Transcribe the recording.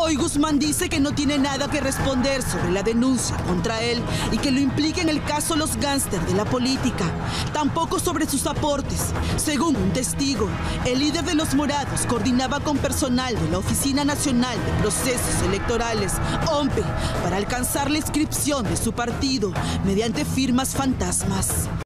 Hoy Guzmán dice que no tiene nada que responder sobre la denuncia contra él y que lo implica en el caso Los Gángsters de la política. Tampoco sobre sus aportes. Según un testigo, el líder de los Morados coordinaba con personal de la Oficina Nacional de Procesos Electorales, OMPE, para alcanzar la inscripción de su partido mediante firmas fantasmas.